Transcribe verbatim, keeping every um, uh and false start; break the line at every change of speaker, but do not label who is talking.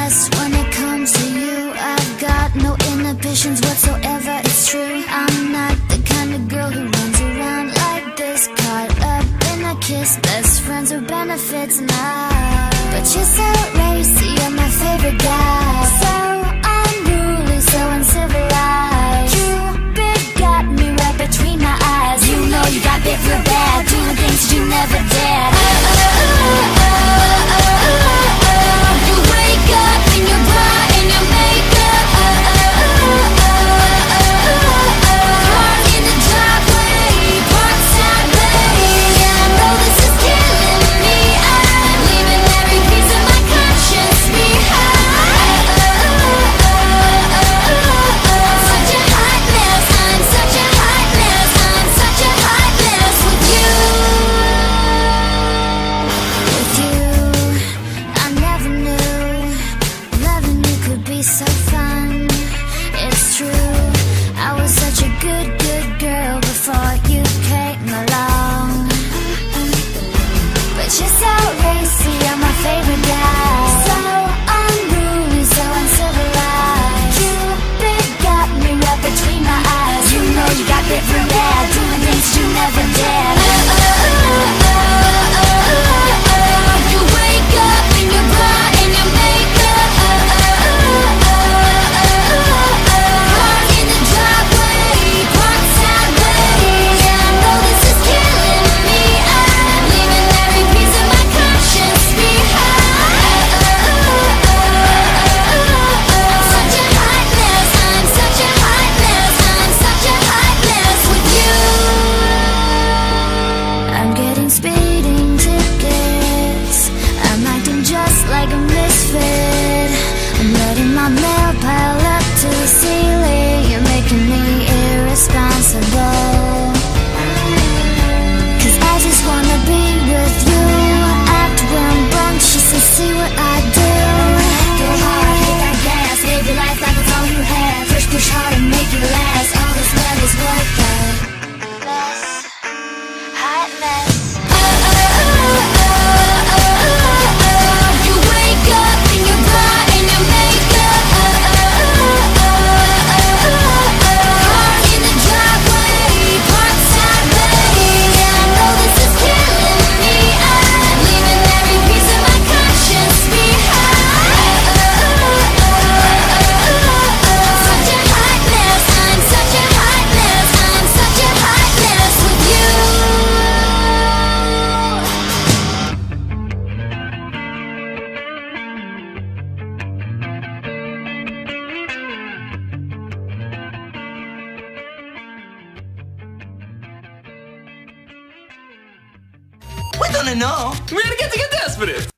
best when it comes to you. I've got no inhibitions whatsoever, it's true. I'm not the kind of girl who runs around like this, caught up in a kiss, best friends with benefits now. But you're so racy, you're my favorite guy, so unruly, so uncivilized. Cupid got me right between my eyes. You know you got bit real bad, doing things you never dared. Oh, oh, oh, oh, oh, oh, oh. You wake up in your bra and your makeup. Oh, oh, oh, oh, oh, oh, oh. Park in the driveway, parkside bay. Yeah, I know this is killing me. I'm leaving every piece of my conscience behind. Oh, oh, oh, oh, oh, oh. Such a hot mess, I'm such a hot mess, I'm such a hot mess with you. With you, I never knew loving you could be so fun. It's true, I was such a good, good girl before you came along. But you're so racy, you're my favorite guy, so unruly, so uncivilized. Cupid got me right between my eyes. You know you got bit real bad, doing things you never dared. Oh, oh, oh, oh, oh, oh, oh. You wake up in your bra and your makeup. Oh, oh, oh, oh, oh, oh, oh. Park in the driveway, parkside bay. Yeah, I know this is killing me. I'm leaving every piece of my conscience behind. Oh, oh, oh, oh, oh, oh. Such a hot mess, I'm such a hot mess, I'm such a hot mess with you. I'm getting speeding tickets, I'm acting just like a misfit. I'm letting my mail pile up to the ceiling. You're making me irresponsible, 'cause I just wanna be with you. Act rambunctious and see what I do. Go hard, hit that gas, live your life like it's all you have. Push, push hard and make it last. All this love is worth it. Mess, hot mess. Oh, oh, oh, oh, oh, oh, oh. You wake up in your bra and your makeup. Oh, oh, oh, oh, oh, oh, oh. Park in the driveway, parkside bay. Yeah, I know this is killing me. I'm leaving every piece of my conscience behind. Oh, oh, oh, oh, oh, oh. Such a hot mess, I'm such a hot mess, I'm such a hot mess with you.
We don't know. We're gonna get to get desperate.